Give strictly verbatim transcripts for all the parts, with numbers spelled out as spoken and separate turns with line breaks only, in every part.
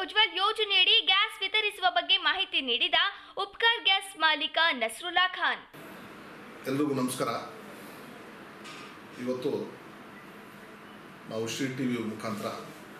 ಉಜ್ವಲ್ ಯೋಜನೆಯಡಿ ಗ್ಯಾಸ್ ವಿತರಿಸುವ ಬಗ್ಗೆ ಮಾಹಿತಿ ನೀಡಿದ ಉಪ್ಕಾರ್ ಗ್ಯಾಸ್ ಮಾಲೀಕ ನಸ್ರುಲ್ಲಾ ಖಾನ್.
ಎಲ್ಲರಿಗೂ ನಮಸ್ಕಾರ. ಇವತ್ತು ನಾವು ಶ್ರೀ ಟಿವಿ ಮುಖಾಂತರ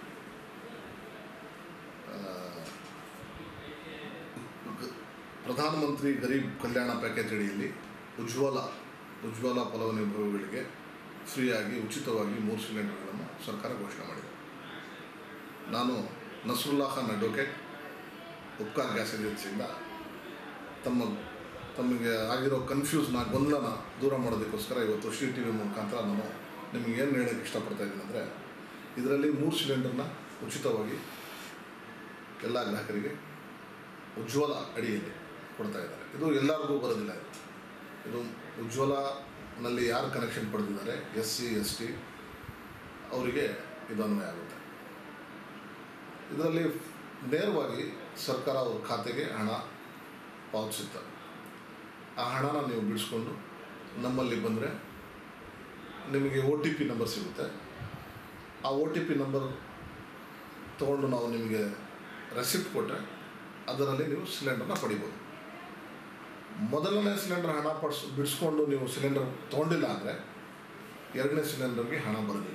ಪ್ರಧಾನಮಂತ್ರಿ ಗರೀಬ್ ಕಲ್ಯಾಣ ಪ್ಯಾಕೇಜ್ ಅಡಿಯಲ್ಲಿ ಉಜ್ವಲ ಉಜ್ವಲ ಫಲಾನುಭವಿಗಳಿಗೆ ಫ್ರೀಯಾಗಿ ಉಚಿತವಾಗಿ ಮೂರು ಸಿಲಿಂಡರ್ಗಳನ್ನು ಸರ್ಕಾರ ಘೋಷಣೆ ಮಾಡಿದೆ. ನಾನು ನಸ್ರುಲ್ಲಾ ಖಾನ್ ಅಡ್ವೊಕೇಟ್, ಉಪ್ಕಾರ್ ಗ್ಯಾಸ್ ಏಜೆನ್ಸಿಯಿಂದ ತಮ್ಮ ತಮಗೆ ಆಗಿರೋ ಕನ್ಫ್ಯೂಸ್ನ ಗೊಂದಲನ ದೂರ ಮಾಡೋದಕ್ಕೋಸ್ಕರ ಇವತ್ತು ಶ್ರೀ ಟಿ ವಿ ಮುಖಾಂತರ ನಾನು ನಿಮಗೆ ಏನು ಹೇಳೋಕ್ಕೆ ಇಷ್ಟಪಡ್ತಾ ಇದ್ದೀನಿ ಅಂದರೆ, ಇದರಲ್ಲಿ ಮೂರು ಸಿಲಿಂಡರ್ನ ಉಚಿತವಾಗಿ ಎಲ್ಲ ಗ್ರಾಹಕರಿಗೆ ಉಜ್ವಲ ಅಡಿಯಲ್ಲಿ ಕೊಡ್ತಾ ಇದ್ದಾರೆ. ಇದು ಎಲ್ಲರಿಗೂ ಬರೋದಿಲ್ಲ. ಇದು ಉಜ್ವಲನಲ್ಲಿ ಯಾರು ಕನೆಕ್ಷನ್ ಪಡೆದಿದ್ದಾರೆ, ಎಸ್ ಸಿ ಎಸ್ ಟಿ ಅವರಿಗೆ ಇದು ಅನ್ವಯ ಆಗುತ್ತೆ. ಇದರಲ್ಲಿ ನೇರವಾಗಿ ಸರ್ಕಾರ ಅವ್ರ ಖಾತೆಗೆ ಹಣ ಪಾವತಿಸುತ್ತೆ. ಆ ಹಣನ ನೀವು ಬಿಡಿಸ್ಕೊಂಡು ನಮ್ಮಲ್ಲಿ ಬಂದರೆ ನಿಮಗೆ ಒ ಟಿ ಪಿ ನಂಬರ್ ಸಿಗುತ್ತೆ. ಆ ಒ ಟಿ ಪಿ ನಂಬರ್ ತೊಗೊಂಡು ನಾವು ನಿಮಗೆ ರೆಸಿಪ್ಟ್ ಕೊಟ್ಟರೆ ಅದರಲ್ಲಿ ನೀವು ಸಿಲಿಂಡರ್ನ ಪಡಿಬೋದು. ಮೊದಲನೇ ಸಿಲಿಂಡರ್ ಹಣ ಪಡಿಸ್ ಬಿಡಿಸ್ಕೊಂಡು ನೀವು ಸಿಲಿಂಡರ್ ತೊಗೊಂಡಿಲ್ಲ ಅಂದರೆ ಎರಡನೇ ಸಿಲಿಂಡರ್ಗೆ ಹಣ ಬರೋದಿಲ್ಲ.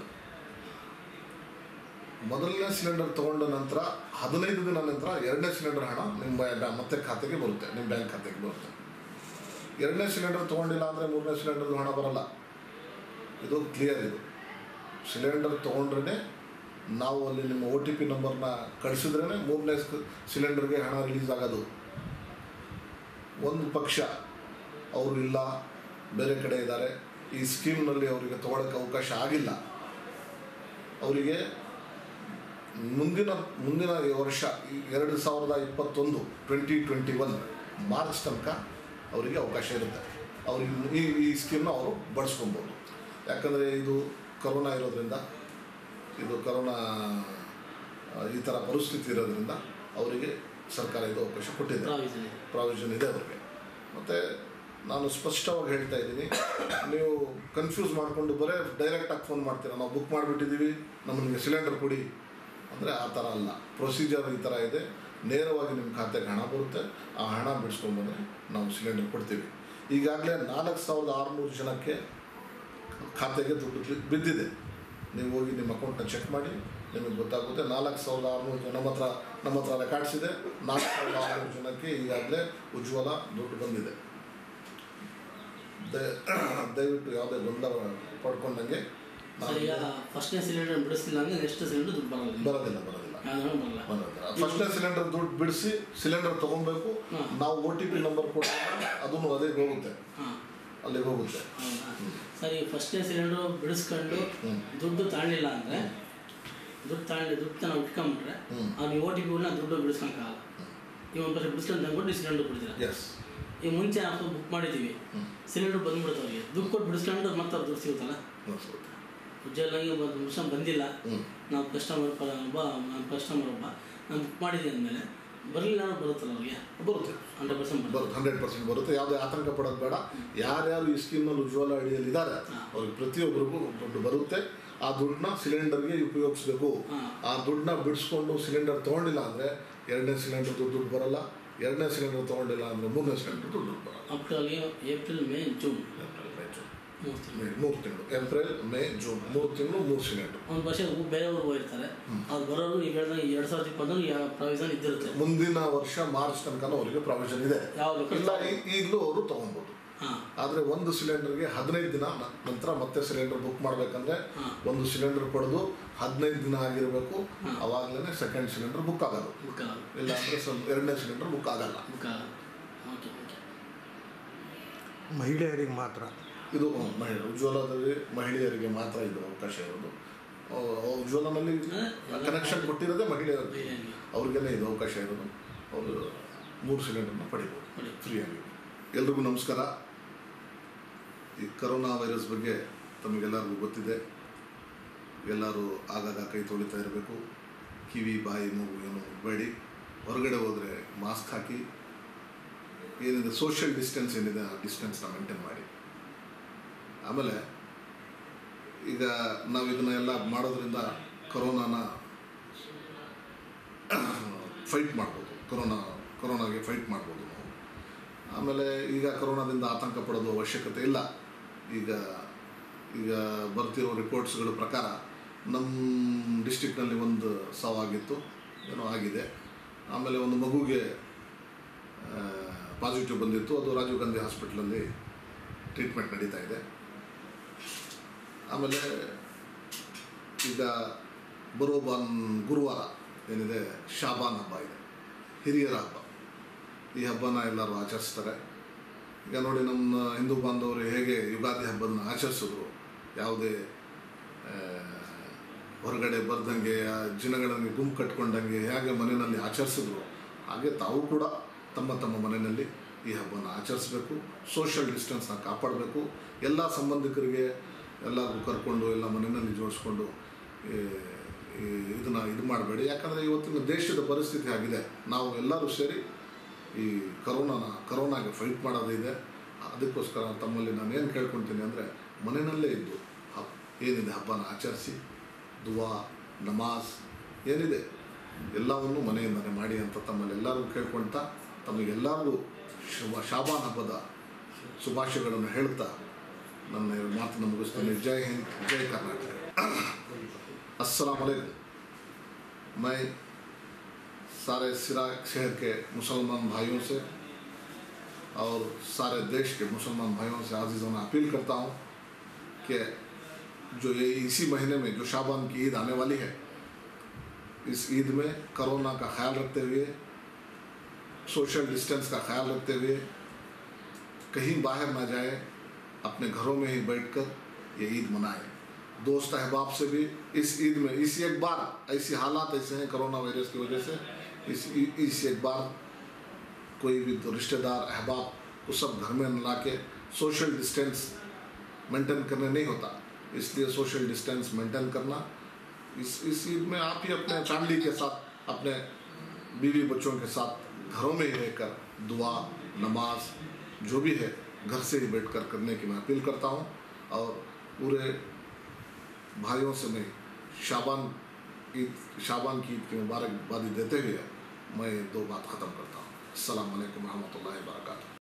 ಮೊದಲನೇ ಸಿಲಿಂಡರ್ ತೊಗೊಂಡ ನಂತರ ಹದಿನೈದು ದಿನ ನಂತರ ಎರಡನೇ ಸಿಲಿಂಡರ್ ಹಣ ನಿಮ್ಮ ಮತ್ತೆ ಖಾತೆಗೆ ಬರುತ್ತೆ, ನಿಮ್ಮ ಬ್ಯಾಂಕ್ ಖಾತೆಗೆ ಬರುತ್ತೆ. ಎರಡನೇ ಸಿಲಿಂಡರ್ ತೊಗೊಂಡಿಲ್ಲ ಅಂದರೆ ಮೂರನೇ ಸಿಲಿಂಡರ್ದು ಹಣ ಬರೋಲ್ಲ. ಇದು ಕ್ಲಿಯರ್. ಇದು ಸಿಲಿಂಡರ್ ತೊಗೊಂಡ್ರೇ ನಾವು ಅಲ್ಲಿ ನಿಮ್ಮ ಒ ಟಿ ಪಿ ನಂಬರ್ನ ಕಳಿಸಿದ್ರೇ ಮೂರನೇ ಸಿಲಿಂಡರ್ಗೆ ಹಣ ರಿಲೀಸ್ ಆಗೋದು. ಒಂದು ಪಕ್ಷ ಅವರು ಇಲ್ಲ, ಬೇರೆ ಕಡೆ ಇದ್ದಾರೆ, ಈ ಸ್ಕೀಮ್ನಲ್ಲಿ ಅವರಿಗೆ ತೊಗೊಳಕ್ಕೆ ಅವಕಾಶ ಆಗಿಲ್ಲ, ಅವರಿಗೆ ಮುಂದಿನ ಮುಂದಿನ ವರ್ಷ ಎರಡು ಸಾವಿರದ ಇಪ್ಪತ್ತೊಂದು ಟ್ವೆಂಟಿ ಟ್ವೆಂಟಿ ಒನ್ ಮಾರ್ಚ್ ತನಕ ಅವರಿಗೆ ಅವಕಾಶ ಇರುತ್ತೆ. ಅವ್ರಿಗೆ ಈ ಈ ಸ್ಕೀಮ್ನ ಅವರು ಬಳಸ್ಕೊಬೋದು. ಯಾಕಂದರೆ ಇದು ಕರೋನಾ ಇರೋದ್ರಿಂದ, ಇದು ಕರೋನಾ ಈ ಥರ ಪರಿಸ್ಥಿತಿ ಇರೋದ್ರಿಂದ ಅವರಿಗೆ ಸರ್ಕಾರ ಇದು ಅವಕಾಶ ಕೊಟ್ಟಿದೆ, ಪ್ರಾವಿಷನ್ ಇದೆ ಅವರಿಗೆ. ಮತ್ತು ನಾನು ಸ್ಪಷ್ಟವಾಗಿ ಹೇಳ್ತಾ ಇದ್ದೀನಿ, ನೀವು ಕನ್ಫ್ಯೂಸ್ ಮಾಡಿಕೊಂಡು ಬರೀ ಡೈರೆಕ್ಟಾಗಿ ಫೋನ್ ಮಾಡ್ತೀರಾ, ನಾವು ಬುಕ್ ಮಾಡಿಬಿಟ್ಟಿದ್ದೀವಿ, ನಮಗೆ ಸಿಲಿಂಡರ್ ಕೊಡಿ ಅಂದರೆ ಆ ಥರ ಅಲ್ಲ. ಪ್ರೊಸೀಜರ್ ಈ ಥರ ಇದೆ. ನೇರವಾಗಿ ನಿಮ್ಮ ಖಾತೆಗೆ ಹಣ ಬರುತ್ತೆ. ಆ ಹಣ ಬಿಡಿಸ್ಕೊಂಡು ಬಂದರೆ ನಾವು ಸಿಲಿಂಡರ್ ಕೊಡ್ತೀವಿ. ಈಗಾಗಲೇ ನಾಲ್ಕು ಸಾವಿರದ ಆರುನೂರು ಜನಕ್ಕೆ ಖಾತೆಗೆ ದುಡ್ಡು ಬಿದ್ದಿದೆ. ನೀವು ಹೋಗಿ ನಿಮ್ಮ ಅಕೌಂಟ್ನ ಚೆಕ್ ಮಾಡಿ, ನಿಮಗೆ ಗೊತ್ತಾಗುತ್ತೆ. ನಾಲ್ಕು ಸಾವಿರದ ಆರುನೂರು ಜನ ನಮ್ಮ ಹತ್ರ ನಮ್ಮ ಹತ್ರ ರೆಕಾರ್ಡ್ಸ್ ಇದೆ. ನಾಲ್ಕು ಸಾವಿರದ ಆರುನೂರು ಜನಕ್ಕೆ ಈಗಾಗಲೇ ಉಜ್ವಲ ದುಡ್ಡು ಬಂದಿದೆ. ದಯವಿಟ್ಟು ಯಾವುದೇ ಗೊಂದಲ ಪಡ್ಕೊಂಡಂಗೆ
ಫಸ್ಟ್ನೇ ಸಿಲಿಂಡರ್ ಬಿಡಿಸಿಲ್ಲ ಅಂದರೆ ನೆಕ್ಸ್ಟ್ ಸಿಲಿಂಡರ್ ದುಡ್ಡು ಬರೋದಿಲ್ಲ
ಬರೋದಿಲ್ಲ ಬರೋದಿಲ್ಲ ಬರೋದಿಲ್ಲ ಫಸ್ಟ್ನೇ ಸಿಲಿಂಡರ್ ದುಡ್ಡು ಬಿಡಿಸಿ ಸಿಲಿಂಡರ್ ತೊಗೊಬೇಕು. ನಾವು ಒ ಟಿ ಪಿ ನಂಬರ್ ಕೊಡ್ತೀವಿ, ಅದನ್ನು ಅದೇ ಹೋಗುತ್ತೆ, ಅಲ್ಲಿಗೆ ಹೋಗುತ್ತೆ.
ಸರಿ, ಫಸ್ಟ್ನೇ ಸಿಲಿಂಡರ್ ಬಿಡಿಸ್ಕೊಂಡು ದುಡ್ಡು ತಾಳಲಿಲ್ಲ ಅಂದರೆ, ದುಡ್ಡು ತಾಳಿ ದುಡ್ಡು ನಾವು ಇಟ್ಕೊಂಡ್ಬಿಟ್ರೆ ಅವ್ನು ಓ ಟಿ ಪಿಗಳನ್ನ ದುಡ್ಡು ಬಿಡಿಸ್ಕೊಳಕ್ಕಾಗಲ್ಲ. ಈ ಒಂದು ವರ್ಷ ಬಿಡಿಸ್ಕೊಂಡು ತಂದ್ಬಿಟ್ಟು ಸಿಲಿಂಡರ್ ಕೊಡ್ತೀರಾ.
ಎಸ್,
ಈಗ ಮುಂಚೆ ನಾವು ಬುಕ್ ಮಾಡಿದ್ದೀವಿ, ಸಿಲಿಂಡರ್ ಬಂದ್ಬಿಡುತ್ತೆ ಅವ್ರಿಗೆ, ದುಡ್ಡು ಕೊಟ್ಟು ಬಿಡಿಸ್ಕೊಂಡು ಮತ್ತೆ ಅವ್ರು ದುಡ್ಡು ಸಿಗುತ್ತಲ್ಲ. ಉಜ್ವಲ್ಗೆ ಒಂದು ವರ್ಷ ಬಂದಿಲ್ಲ, ನಾವು ಕಸ್ಟಮರ್ ಒಬ್ಬ ನಮ್ಮ ಕಸ್ಟಮರ್ ಒಬ್ಬ ನಾನು ಬುಕ್ ಮಾಡಿದ್ದೀನಿ ಅಂದಮೇಲೆ ಬರಲಿಲ್ಲ ಅನ್ನೋ ಬರುತ್ತಲ್ಲ ಅವ್ರಿಗೆ, ಬರುತ್ತೆ ಹಂಡ್ರೆಡ್ ಪರ್ಸೆಂಟ್ ಬರುತ್ತೆ
ಹಂಡ್ರೆಡ್ ಪರ್ಸೆಂಟ್ ಬರುತ್ತೆ. ಯಾವುದೇ ಆತಂಕ ಪಡೋದು ಬೇಡ. ಯಾರ್ಯಾರು ಈ ಸ್ಕೀಮ್ನಲ್ಲಿ ಉಜ್ವಲ ಅಡಿಯಲ್ಲಿ ಇದ್ದಾರೆ ಅವ್ರಿಗೆ ಪ್ರತಿಯೊಬ್ಬರಿಗೂ ದುಡ್ಡು ಬರುತ್ತೆ. ಆ ದುಡ್ಡನ್ನ ಸಿಲಿಂಡರ್ಗೆ ಉಪಯೋಗಿಸ್ಬೇಕು. ಆ ದುಡ್ಡನ್ನ ಬಿಡಿಸ್ಕೊಂಡು ಸಿಲಿಂಡರ್ ತೊಗೊಂಡಿಲ್ಲ ಅಂದರೆ ಎರಡನೇ ಸಿಲಿಂಡರ್ ದುಡ್ಡು ದುಡ್ಡು ಬರೋಲ್ಲ. ಎರಡನೇ ಸಿಲಿಂಡರ್ ತೊಗೊಂಡಿಲ್ಲ ಅಂದರೆ ಮೂರನೇ ಸಿಲಿಂಡರ್ ದುಡ್ಡು ದುಡ್ಡು ಬರೋಲ್ಲ.
ಅಪ್ಟಲ್ಲಿ ಏಪ್ರಿಲ್ ಮೇ ಜೂನ್
ಮೂರು ತಿಂಗಳು, ಏಪ್ರಿಲ್ ಮೇ ಜೂನ್ ಮೂರು ತಿಂಗಳು ಮೂರು ಸಿಲಿಂಡರ್.
ಒಂದು ವರ್ಷ ಬೇರೆಯವರು ಹೋಗಿರ್ತಾರೆ, ಅವ್ರು ಬರೋರು ಈಗ ಹೇಳಿದಾಗ ಎರಡು ಸಾವಿರದ ಇಪ್ಪತ್ತೊಂದು ಯಾವ ಪ್ರಾವಿಷನ್ ಇದ್ದಿರುತ್ತೆ.
ಮುಂದಿನ ವರ್ಷ ಮಾರ್ಚ್ ತನಕ ಅವರಿಗೆ ಪ್ರಾವಿಷನ್ ಇದೆ. ಇಲ್ಲ ಈಗಲೂ ಅವರು ತೊಗೊಬೋದು. ಆದರೆ ಒಂದು ಸಿಲಿಂಡರ್ಗೆ ಹದಿನೈದು ದಿನ ನಂತರ ಮತ್ತೆ ಸಿಲಿಂಡರ್ ಬುಕ್ ಮಾಡಬೇಕಂದ್ರೆ ಒಂದು ಸಿಲಿಂಡರ್ ಪಡೆದು ಹದಿನೈದು ದಿನ ಆಗಿರಬೇಕು. ಅವಾಗಲೇ ಸೆಕೆಂಡ್ ಸಿಲಿಂಡರ್ ಬುಕ್ ಆಗೋದು. ಇಲ್ಲ ಅಂದರೆ ಸ್ವಲ್ಪ ಎರಡನೇ ಸಿಲಿಂಡರ್ ಬುಕ್ ಆಗಲ್ಲ.
ಮಹಿಳೆಯರಿಗೆ ಮಾತ್ರ
ಇದು ಮಹಿಳೆ ಉಜ್ವಲದಲ್ಲಿ ಮಹಿಳೆಯರಿಗೆ ಮಾತ್ರ ಇದು ಅವಕಾಶ ಇರೋದು. ಉಜ್ವಲನಲ್ಲಿ ಕನೆಕ್ಷನ್ ಕೊಟ್ಟಿರೋದೇ ಮಹಿಳೆಯರಿಗೆ, ಅವ್ರಿಗೆಲ್ಲ ಇದು ಅವಕಾಶ ಇರೋದು. ಅವರು ಮೂರು ಸಿಲಿಂಡರ್ನ ಪಡಿಬೋದು ಫ್ರೀಯಾಗಿ. ಎಲ್ರಿಗೂ ನಮಸ್ಕಾರ. ಈ ಕರೋನಾ ವೈರಸ್ ಬಗ್ಗೆ ತಮಗೆಲ್ಲರಿಗೂ ಗೊತ್ತಿದೆ. ಎಲ್ಲರೂ ಆಗಾಗ ಕೈ ತೊಳಿತಾ ಇರಬೇಕು. ಕಿವಿ ಬಾಯಿ ಮೂಗು ಏನು ಮುಟ್ಬೇಡಿ. ಹೊರಗಡೆ ಹೋದರೆ ಮಾಸ್ಕ್ ಹಾಕಿ, ಏನಿದೆ ಸೋಷಿಯಲ್ ಡಿಸ್ಟೆನ್ಸ್ ಏನಿದೆ ಆ ಡಿಸ್ಟೆನ್ಸ್ನ ಮೇಂಟೈನ್ ಮಾಡಿ. ಆಮೇಲೆ ಈಗ ನಾವು ಇದನ್ನ ಎಲ್ಲ ಮಾಡೋದ್ರಿಂದ ಕೊರೋನಾನ ಫೈಟ್ ಮಾಡ್ಬೋದು, ಕೊರೋನಾ ಕೊರೋನಾಗೆ ಫೈಟ್ ಮಾಡ್ಬೋದು ನಾವು. ಆಮೇಲೆ ಈಗ ಕೊರೋನಾದಿಂದ ಆತಂಕ ಪಡೋದು ಅವಶ್ಯಕತೆ ಇಲ್ಲ. ಈಗ ಈಗ ಬರ್ತಿರೋ ರಿಪೋರ್ಟ್ಸ್ಗಳ ಪ್ರಕಾರ ನಮ್ಮ ಡಿಸ್ಟಿಕ್ನಲ್ಲಿ ಒಂದು ಸಾವಾಗಿತ್ತು, ಏನೋ ಆಗಿದೆ. ಆಮೇಲೆ ಒಂದು ಮಗುಗೆ ಪಾಸಿಟಿವ್ ಬಂದಿತ್ತು, ಅದು ರಾಜೀವ್ ಗಾಂಧಿ ಹಾಸ್ಪಿಟ್ಲಲ್ಲಿ ಟ್ರೀಟ್ಮೆಂಟ್ ನಡೀತಾ ಇದೆ. ಆಮೇಲೆ ಈಗ ಬರೋ ಬಾನ್ ಗುರುವಾರ ಏನಿದೆ ಶಾಬಾನ್ ಹಬ್ಬ ಇದೆ, ಹಿರಿಯರ ಹಬ್ಬ. ಈ ಹಬ್ಬನ ಎಲ್ಲರೂ ಆಚರಿಸ್ತಾರೆ. ಈಗ ನೋಡಿ ನಮ್ಮ ಹಿಂದೂ ಬಾಂಧವರು ಹೇಗೆ ಯುಗಾದಿ ಹಬ್ಬನ ಆಚರಿಸಿದ್ರು, ಯಾವುದೇ ಹೊರಗಡೆ ಬರ್ದಂಗೆ ಜನಗಳಿಗೆ ಗುಂಪು ಕಟ್ಕೊಂಡಂಗೆ ಹೇಗೆ ಮನೆಯಲ್ಲಿ ಆಚರಿಸಿದ್ರು, ಹಾಗೆ ತಾವು ಕೂಡ ತಮ್ಮ ತಮ್ಮ ಮನೆಯಲ್ಲಿ ಈ ಹಬ್ಬನ ಆಚರಿಸಬೇಕು. ಸೋಷಿಯಲ್ ಡಿಸ್ಟೆನ್ಸ್ನ ಕಾಪಾಡಬೇಕು. ಎಲ್ಲ ಸಂಬಂಧಿಕರಿಗೆ ಎಲ್ಲರಿಗೂ ಕರ್ಕೊಂಡು ಎಲ್ಲ ಮನೆಯಲ್ಲಿ ಜೋಡಿಸ್ಕೊಂಡು ಇದನ್ನು ಇದು ಮಾಡಬೇಡಿ. ಯಾಕಂದರೆ ಇವತ್ತಿನ ದೇಶದ ಪರಿಸ್ಥಿತಿ ಆಗಿದೆ. ನಾವು ಎಲ್ಲರೂ ಸೇರಿ ಈ ಕರೋನಾನ ಕರೋನಾಗೆ ಫೈಟ್ ಮಾಡೋದಿದೆ. ಅದಕ್ಕೋಸ್ಕರ ತಮ್ಮಲ್ಲಿ ನಾನು ಏನು ಕೇಳ್ಕೊಳ್ತೀನಿ ಅಂದರೆ, ಮನೆಯಲ್ಲೇ ಇದ್ದು ಹಬ್ಬ ಏನಿದೆ ಹಬ್ಬನ ಆಚರಿಸಿ, ದುವಾ ನಮಾಜ್ ಏನಿದೆ ಎಲ್ಲವನ್ನು ಮನೆಯಿಂದಲೇ ಮಾಡಿ ಅಂತ ತಮ್ಮಲ್ಲಿ ಎಲ್ಲರಿಗೂ ಕೇಳ್ಕೊಳ್ತಾ, ತಮಗೆಲ್ಲರಿಗೂ ಶುಭ ಶಾಬಾನ್ ಹಬ್ಬದ ಶುಭಾಶಯಗಳನ್ನು ಹೇಳ್ತಾ ನನ್ನ ಮಾತನ್ನು ಮುಗಿಸ್ತೀನಿ. ಜೈ ಹಿಂದ್, ಜೈ कर्नाटक। अस्सलाम वालेकुम। मैं सारे सिरा शहर के मुसलमान भाइयों से और सारे देश के मुसलमान भाइयों से आज़ीज़ों ने अपील करता हूँ कि जो ये इसी महीने में जो शाबान की ईद आने वाली है, इस ईद में कोरोना का ख्याल रखते हुए, सोशल डिस्टेंस का ख्याल रखते हुए कहीं बाहर ना जाए, अपने घरों में ही बैठकर ये ईद मनाएं। दोस्त अहबाब से भी इस ईद में इस एक बार ऐसी हालात ऐसे हैं कोरोना वायरस की वजह से, इस इस एक बार कोई भी तो रिश्तेदार अहबाब को सब घर में न ला के सोशल डिस्टेंस मेंटेन करने नहीं होता, इसलिए सोशल डिस्टेंस मेंटेन करना। इस इस ईद में आप ही अपने फैमिली के साथ, अपने बीवी बच्चों के साथ घरों में ही रहकर दुआ नमाज जो भी है घर से ही बैठकर करने की मैं अपील करता हूँ। और पूरे भाइयों से मैं शाबान ईद शाबान की ईद की मुबारकबादी देते हुए मैं दो बात ख़त्म करता हूँ। अस्सलाम वालेकुम रहमतुल्लाहि व बरकातहू।